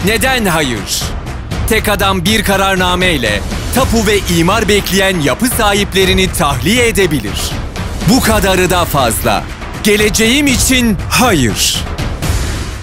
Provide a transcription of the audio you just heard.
Neden hayır? Tek adam bir kararnameyle tapu ve imar bekleyen yapı sahiplerini tahliye edebilir. Bu kadarı da fazla. Geleceğim için hayır.